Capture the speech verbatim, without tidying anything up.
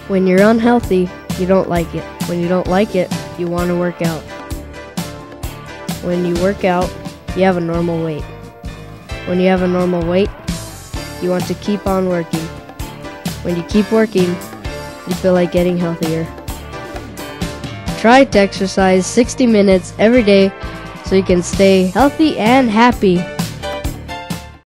When you're unhealthy, you don't like it. When you don't like it, you want to work out. When you work out, you have a normal weight. When you have a normal weight, you want to keep on working. When you keep working, you feel like getting healthier. Try to exercise sixty minutes every day so you can stay healthy and happy.